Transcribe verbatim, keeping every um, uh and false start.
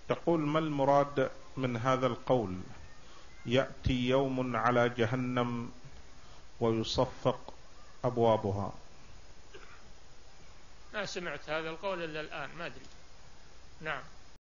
تقول: ما المراد من هذا القول يأتي يوم على جهنم ويصفق أبوابها؟ ما سمعت هذا القول إلا الآن، ما أدري. نعم.